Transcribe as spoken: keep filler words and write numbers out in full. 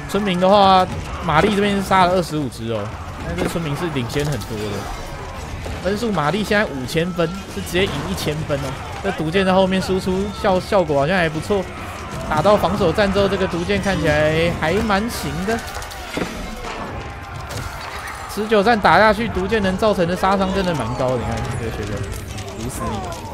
村民的话，玛丽这边杀了二十五只哦，但是村民是领先很多的。分数玛丽现在五千分，是直接赢一千分哦。这毒箭在后面输出效效果好像还不错。打到防守战之后，这个毒箭看起来还蛮行的。持久战打下去，毒箭能造成的杀伤真的蛮高的。你看这个学生毒死你。